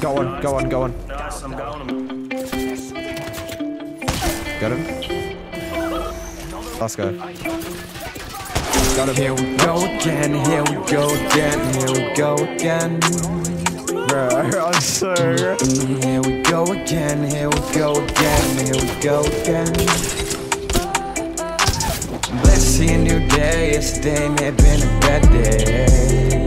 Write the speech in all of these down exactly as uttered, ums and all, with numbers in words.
Go on, go on, go on. Nice, I'm going him. Got him. Last guy. Got him. Here we go again, here we go again, here we go again. Bro, I'm so Here we go again, here we go again, here we go again. Let's see a new day, yesterday may have been a bad day.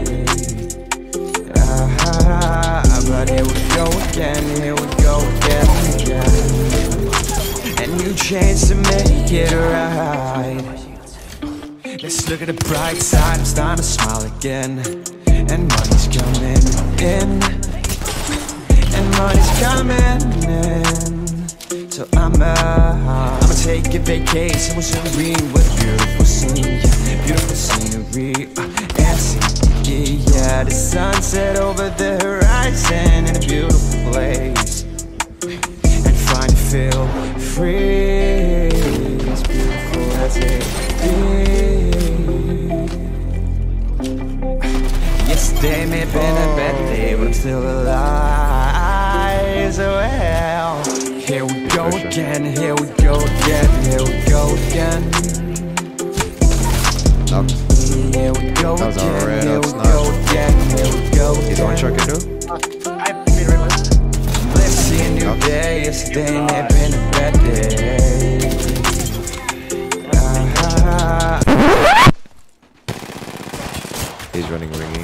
Ah, but here we go again, here we go again, again. And new chance to make it right. Let's look at the bright side, I'm starting to smile again. And money's coming in, and money's coming in. So I'ma, I'ma take a vacation with serene, with beautiful scene, yeah, beautiful scenery, uh, and see, yeah, the sunset over the horizon in a beautiful place, and find and feel free, as beautiful as it is. Yesterday may have been a bad day, but I'm still alive, so well. Here we go again, here we go again, here we go again. Knocked. Here we go That was again, alright, here we that's go nice. again, here we go He's one again. shot can do. Let's see a new day, yesterday may have been a bad day. Ah, He's running ringy.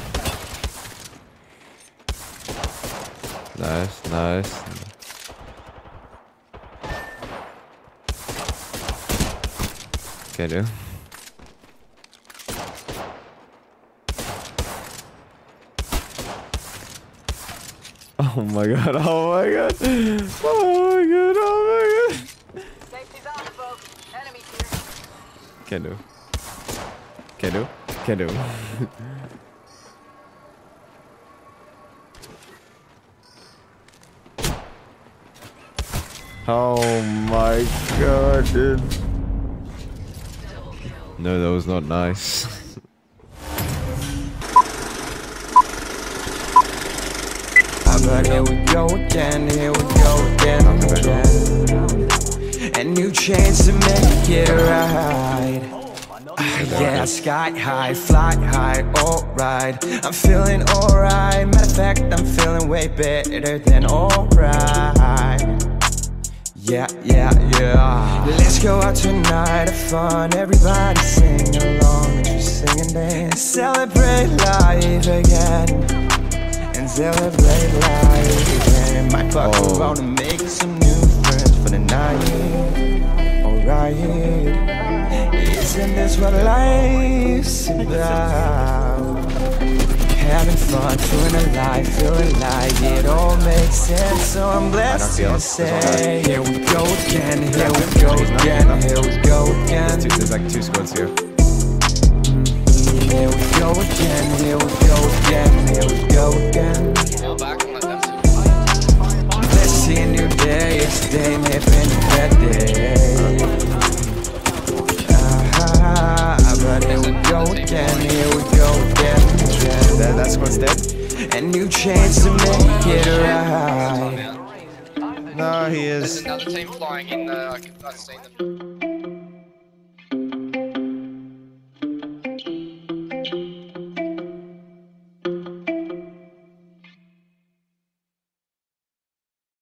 Nice, nice. Can do. Oh my god, oh my god. Oh my god, oh my god. Safety's off, folks. Enemy here. Can do. Can do. Can do. Oh my god, dude. No, that was not nice. but here we go again, here we go again, again. A new chance to make it right. Yeah, sky high, fly high, alright. I'm feeling alright. Matter of fact, I'm feeling way better than alright. Yeah, yeah, yeah. Let's go out tonight, have fun. Everybody sing along, make sure sing and dance. Celebrate life again, and celebrate life again. Might fuck Oh. around and make some new friends for the night. Alright, isn't this what life's about? Having fun, feeling alive, feeling like it all makes sense. So I'm blessed to say, here we go again, here we go again, here we go again. There's, two, there's like two squads here. Here we go again, here we go again, here we go again. Let's see a new day, yesterday may have been a bad day. Ah, but here we go again, here we go again, again. That, that squad's dead? A new chance to make it right. No, he is. There's another team flying in there. I can- I've seen them.